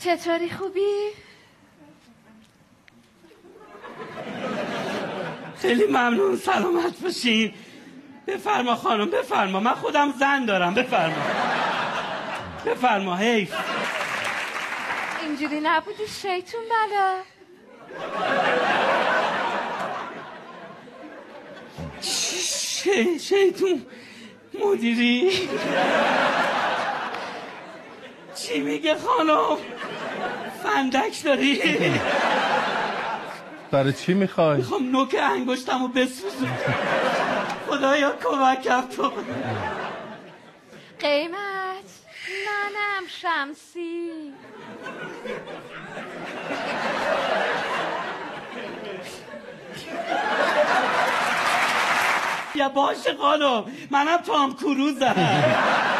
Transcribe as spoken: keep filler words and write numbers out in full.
چطوری خوبی؟ خیلی ممنون، سلامت باشین. بفرما خانم، بفرما. من خودم زن دارم، بفرما بفرما. حیف اینجوری نبودی شیطون بلا. ش... شیطون مدیری؟ چی میگه خانم؟ فندک داری؟ برای چی میخوای؟ میخوام نوک انگشتم رو بسوزم. خدایا کمکم تو. قیمت منم شمسی. یا باشه خانم، منم تام کروزم.